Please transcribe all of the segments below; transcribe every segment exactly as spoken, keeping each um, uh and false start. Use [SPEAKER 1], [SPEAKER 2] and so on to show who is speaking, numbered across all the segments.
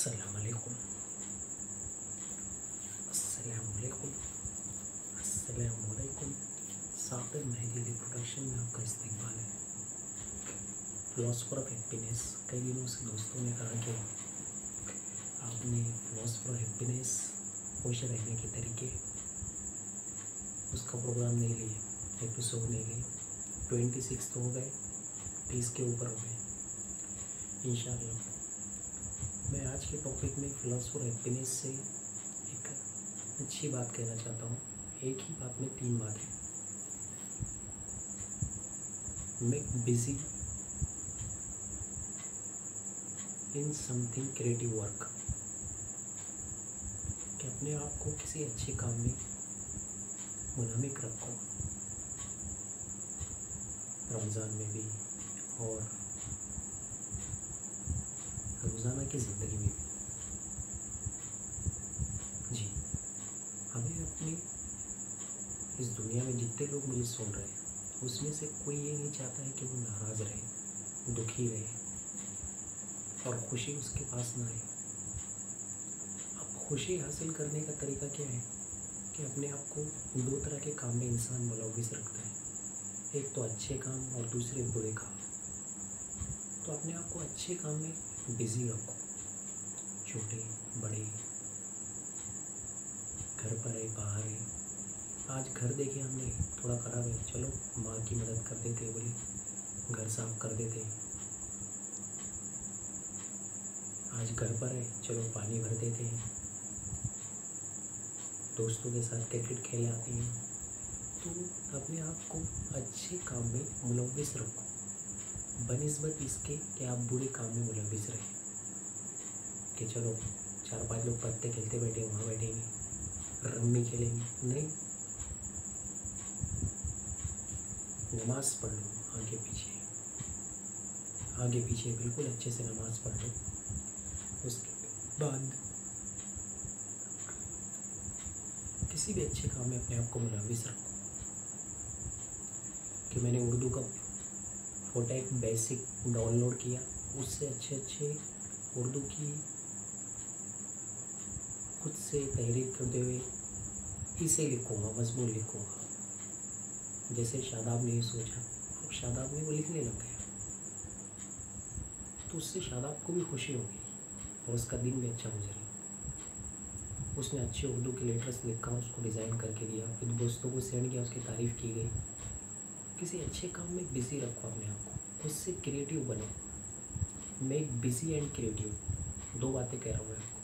[SPEAKER 1] अस्सलामुअलैकुम अस्सलामुअलैकुम अस्सलामुअलैकुम। साकिब मेहदी अली प्रोडक्शन में आपका इस्तकबाल है। Philosopher of happiness. कई दिनों से दोस्तों ने कहा कि आपने फिलोसफर ऑफ हैप्पीनेस, खुश रहने के तरीके, उसका प्रोग्राम नहीं लिए, एपिसोड नहीं लिए। ट्वेंटी सिक्स तो हो गए, तीस के ऊपर हो गए। इंशाअल्लाह मैं आज के टॉपिक में फिलोसफर हैप्पीनेस से एक अच्छी बात कहना चाहता हूँ। एक ही बात में तीन बातें। Make busy in something creative work, कि अपने आप को किसी अच्छे काम में मुनामिक रखो, रमज़ान में भी और रोज़ाना की ज़िंदगी में भी। जी, हमें अपनी इस दुनिया में जितने लोग मुझे सुन रहे हैं उसमें से कोई ये नहीं चाहता है कि वो नाराज़ रहे, दुखी रहे और खुशी उसके पास ना आए। अब खुशी हासिल करने का तरीका क्या है कि अपने आप को दो तरह के काम में इंसान मुलव्विस रखता है, एक तो अच्छे काम और दूसरे बुरे काम। तो अपने आप को अच्छे काम में बिज़ी रखो, छोटे बड़े, घर पर है बाहर है। आज घर देखे हमने थोड़ा ख़राब है, चलो माँ की मदद कर देते, बोले घर साफ कर देते। आज घर पर है, चलो पानी भर देते हैं, दोस्तों के साथ क्रिकेट खेलने आते हैं। तो अपने आप को अच्छे काम में मुलव्विस रखो बनिस्बत इसके कि आप बुरे काम में मुलव्विस रहें। कि चलो चार पांच लोग पत्ते खेलते बैठे, वहाँ बैठेंगे, रम्मी खेलेंगे। नहीं, नमाज पढ़ लो, आगे पीछे आगे पीछे बिल्कुल अच्छे से नमाज पढ़ लो। उसके बाद किसी भी अच्छे काम में अपने आप को मुलव्विस रखो। कि मैंने उर्दू का फोटेक बेसिक डाउनलोड किया, उससे अच्छे अच्छे उर्दू की खुद से तहरीर करते हुए इसे लिखूँगा, मजमून लिखूँगा। जैसे शादाब ने ये सोचा, अब शादाब ने वो लिखने लग गया, तो उससे शादाब को भी खुशी होगी और उसका दिन भी अच्छा गुजरेगा। उसने अच्छे उर्दू के लेटर्स लिखा, उसको डिज़ाइन करके दिया, फिर दोस्तों को सेंड किया, उसकी तारीफ़ की गई। किसी अच्छे काम में बिज़ी रखो अपने आप को, उससे क्रिएटिव बनो। मेक बिज़ी एंड क्रिएटिव, दो बातें कह रहा हूँ मैं आपको।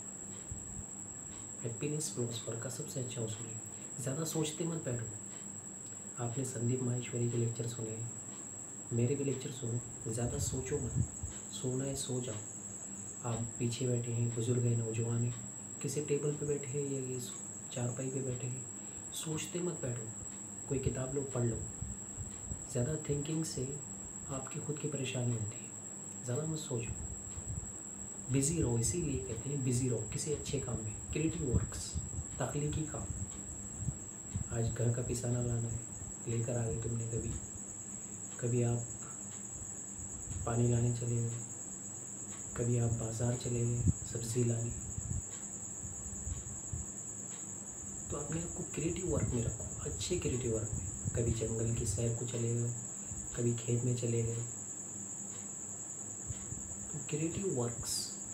[SPEAKER 1] हैप्पीनेस फिलोसफर का सबसे अच्छा उसूल है, ज़्यादा सोचते मत बैठो। आपने संदीप माहेश्वरी के लेक्चर सुने, मेरे भी लेक्चर सुनो। ज़्यादा सोचो मत, सोना है सो जाओ। आप पीछे बैठे हैं, बुजुर्ग हैं, नौजवान हैं, किसी टेबल पे बैठे हैं या ये चारपाई पे बैठे हैं, सोचते मत बैठो। कोई किताब लो, पढ़ लो। ज़्यादा थिंकिंग से आपकी खुद की परेशानी होती है, ज़्यादा मत सोचो। बिज़ी रहो, इसीलिए कहते हैं बिज़ी रहो किसी अच्छे काम में, क्रिएटिव वर्क्स, तख्लीकी काम। आज घर का पिसाना लाना है, लेकर आ गए तुमने। कभी कभी आप पानी लाने चले गए, कभी आप बाज़ार चले गए सब्ज़ी लाने। तो अपने आप को क्रिएटिव वर्क में रखो, अच्छे क्रिएटिव वर्क में। कभी जंगल की सैर को चले गए, कभी खेत में चले गए। तो क्रिएटिव वर्क्स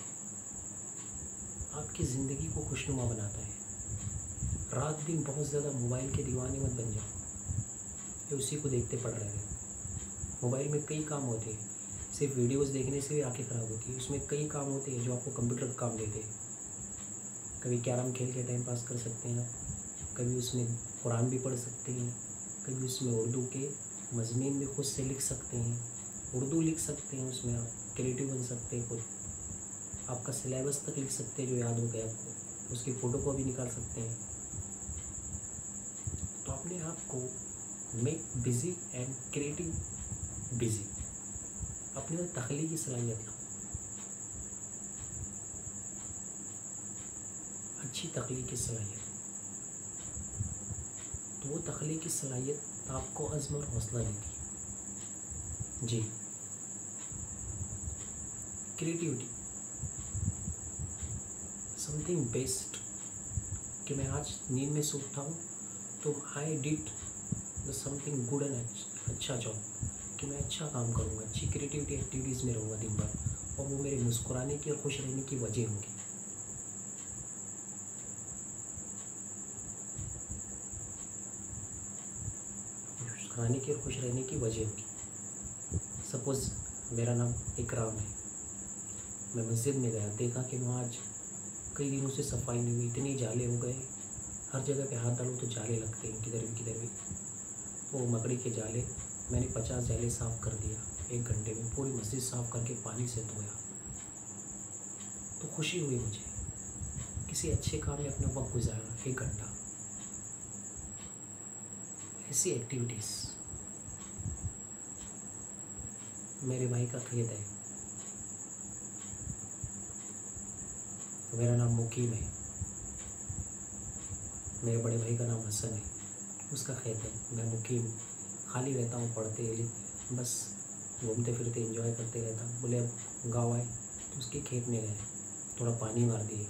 [SPEAKER 1] आपकी ज़िंदगी को खुशनुमा बनाता है। रात दिन बहुत ज़्यादा मोबाइल के दीवाने मत बन जाओ, ये उसी को देखते पड़ रहे हैं। मोबाइल में कई काम होते हैं, सिर्फ वीडियोस देखने से भी आंखें ख़राब होती है। उसमें कई काम होते हैं जो आपको कंप्यूटर का काम देते हैं। कभी कैरम खेल के टाइम पास कर सकते हैं आप, कभी उसमें कुरान भी पढ़ सकते हैं, कभी उसमें उर्दू के मज़मून भी खुद से लिख सकते हैं, उर्दू लिख सकते हैं, उसमें आप क्रिएटिव बन सकते हैं। खुद आपका सिलेबस तक लिख सकते हैं जो याद हो गया आपको, उसकी फ़ोटो को भी निकाल सकते हैं। तो अपने आप को make busy and creative busy, अपने अंदर तख्लीकी सलाहियत लाओ, अच्छी तख्लीकी सलाहियत। तो वो तख्लीकी सलाहियत आपको अज़्म और हौसला देती है। जी, क्रिएटिविटी समथिंग बेस्ट, कि मैं आज नींद में से उठा हूँ तो I did the something good and अच्छा जॉब, कि मैं अच्छा काम करूँगा, अच्छी क्रिएटिविटी एक्टिविटीज़ में रहूँगा दिन भर, और वो मेरे मुस्कुराने की और खुश रहने की वजह होंगी। मुस्कुराने की और खुश रहने की वजह होगी। सपोज़ मेरा नाम इकराम है, मैं मस्जिद में गया, देखा कि वहाँ आज कई दिनों से सफाई नहीं हुई, इतने जाले हो गए, हर जगह पे हाथ डालो तो जाले लगते हैं, किधर भी किधर भी। वो मकड़ी के जाले, मैंने पचास जाले साफ़ कर दिया एक घंटे में, पूरी मस्जिद साफ़ करके पानी से धोया, तो खुशी हुई मुझे, किसी अच्छे काम में अपना वक्त गुजारा एक घंटा। ऐसी एक्टिविटीज़। मेरे भाई का खेत है, मेरा नाम मुकीम है, मेरे बड़े भाई का नाम हसन है, उसका खेत है, मैं मुकीम खाली रहता हूँ, पढ़ते लिए बस घूमते फिरते एंजॉय करते रहता हूँ। बोले अब गाँव आए तो उसके खेत में गए, थोड़ा पानी मार दिए,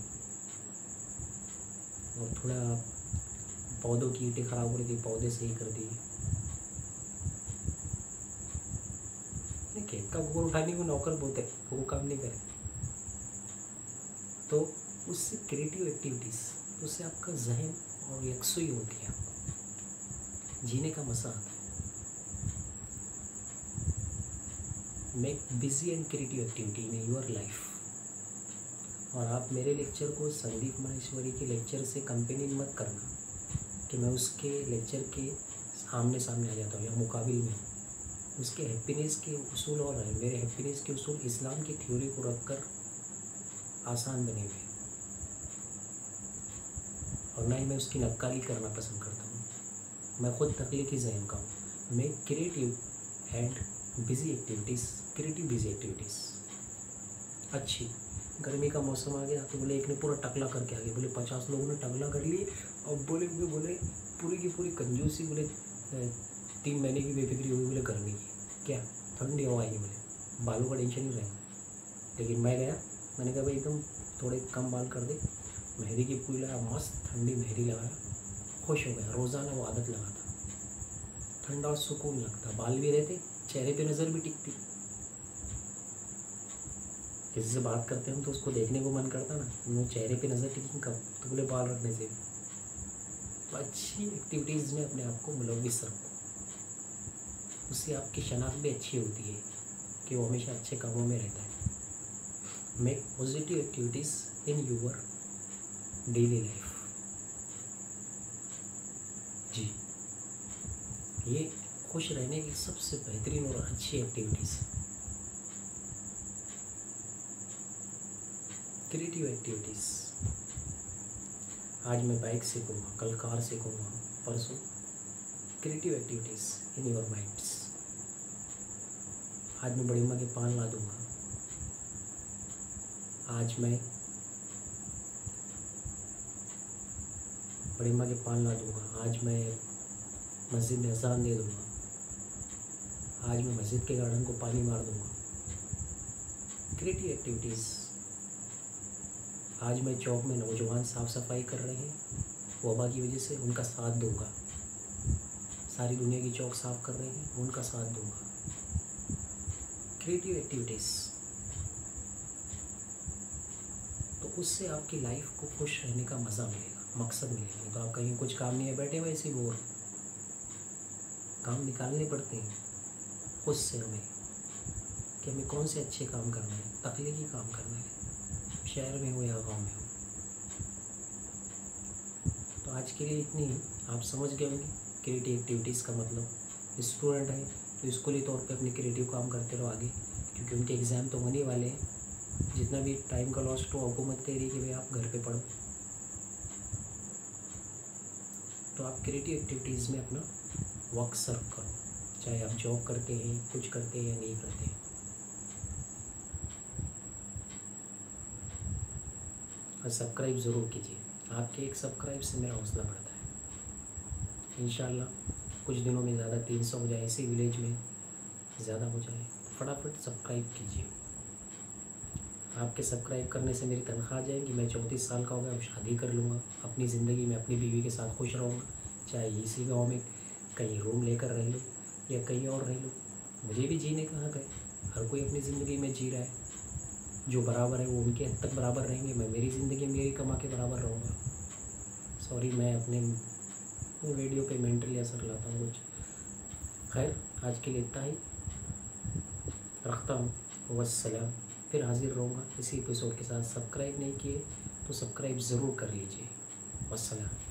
[SPEAKER 1] और थोड़ा पौधों की ईंटें ख़राब हो रही थी, पौधे सही कर दिए। खेत का गोबर उठाने को नौकर बोलते हैं, वो काम नहीं करे। तो उससे क्रिएटिव एक्टिविटीज़, उससे आपका जहन और यकसुई होती है, आपको जीने का मज़ा आता है। Make busy and creative activity in your life. और आप मेरे लेक्चर को संदीप माहेश्वरी के लेक्चर से कंपेयर मत करना कि मैं उसके लेक्चर के आमने सामने आ जाता हूँ या मुकाबिल में। उसके हैप्पीनेस के उसूल और हैं, मेरे हैप्पीनेस के उसूल इस्लाम की थ्योरी को रखकर आसान बने हुए, और ना ही मैं उसकी नक्काली करना पसंद करता हूँ। मैं खुद तख्लीकी ज़हन का हूँ। मैं creative and busy activities, creative busy activities अच्छी। गर्मी का मौसम आ गया तो बोले एक ने पूरा टकला करके आ गया, बोले पचास लोगों ने टकला कर लिए, और बोले बोले बोले पूरी की पूरी कंजूसी, बोले तीन महीने की बेफिक्री हुई, बोले गर्मी की क्या ठंडी हवा आएगी, बोले बालों का टेंशन ही रहेगा। लेकिन मैं गया, मैंने कहा भाई एकदम थोड़े कम बाल कर दे, मेहंदी की पूरी लगाया, मस्त ठंडी मेहंदी लगाया, खुश हो गया। रोज़ाना वो आदत लगाता, ठंडा और सुकून लगता, बाल भी रहते, चेहरे पे नज़र भी टिकती। किसी से बात करते हम तो उसको देखने को मन करता ना, वो चेहरे पे नज़र टिकी कब, तो बोले बाल रखने से। तो अच्छी एक्टिविटीज़ में अपने आप को मुलव्विस रखो, उससे आपकी शनाख्त भी अच्छी होती है कि वो हमेशा अच्छे कामों में रहता है। Make positive activities in your daily life. जी, ये खुश रहने की सबसे बेहतरीन और अच्छी एक्टिविटीज़, क्रिएटिव एक्टिविटीज़। आज मैं बाइक सीखूँगा, कल कार सीखूँगा, परसों creative activities in your minds. आज मैं बड़ी माँ के पान ला दूँगा, आज मैं बड़ी माँ के पान ला दूँगा, आज मैं मस्जिद में अज़ान दे दूँगा, आज मैं मस्जिद के गार्डन को पानी मार दूँगा। Creative activities. आज मैं चौक में नौजवान साफ़ सफाई कर रहे हैं, वबा की वजह से उनका साथ दूँगा। सारी दुनिया की चौक साफ़ कर रहे हैं, उनका साथ दूँगा। Creative activities. तो उससे आपकी लाइफ को खुश रहने का मज़ा मिलेगा, मकसद मिलेगा। तो आप कहीं कुछ काम नहीं है, बैठे हुए ऐसे बोर, काम निकालने पड़ते हैं खुद से हमें कि हमें कौन से अच्छे काम करना है, तख्लीकी काम करना है, शहर में हो या गांव में हो। तो आज के लिए इतनी ही। आप समझ गए होंगे क्रिएटिव एक्टिविटीज़ का मतलब। स्टूडेंट हैं तो स्कूली तौर पे अपने क्रिएटिव काम करते रहो आगे, क्योंकि उनके एग्ज़ाम तो होने वाले हैं। जितना भी टाइम का लॉस्ट हो, हुकूमत कह रही है कि भाई आप घर पे पढ़ो, तो आप क्रिएटिव एक्टिविटीज़ में अपना वक्त सर्व करो, चाहे आप जॉब करते हैं, कुछ करते हैं या नहीं करते हैं। और सब्सक्राइब ज़रूर कीजिए, आपके एक सब्सक्राइब से मेरा हौसला बढ़ता है। इंशाल्लाह कुछ दिनों में ज़्यादा तीन सौ हो जाए, इसी विलेज में ज़्यादा हो जाए, फटाफट सब्सक्राइब कीजिए। आपके सब्सक्राइब करने से मेरी तनख्वाह आ जाएगी, मैं चौंतीस साल का हो गया, अब शादी कर लूँगा, अपनी ज़िंदगी में अपनी बीवी के साथ खुश रहूँगा, चाहे इसी गांव में कहीं रूम लेकर रह लो या कहीं और रह लो, मुझे भी जीने कहाँ गए। हर कोई अपनी ज़िंदगी में जी रहा है, जो बराबर है वो उनके हद तक बराबर रहेंगे, मैं मेरी ज़िंदगी मेरी कमा के बराबर रहूँगा। सॉरी, मैं अपने वीडियो पे मेंटली असर लाता हूँ कुछ। खैर, आज के लिए इतना ही रखता हूँ, वस्सलाम। फिर हाजिर रहूँगा इसी एपिसोड के साथ। सब्सक्राइब नहीं किए तो सब्सक्राइब ज़रूर कर लीजिए। वस्सलाम।